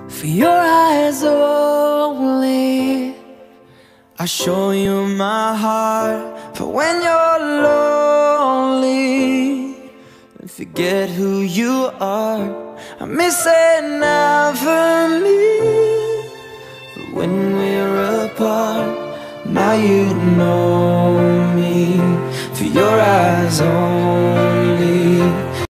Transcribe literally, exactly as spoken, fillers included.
For your eyes only, I show you my heart. For when you're lonely and forget who you are, I miss it never me. But when we're apart, now you know me. For your eyes only.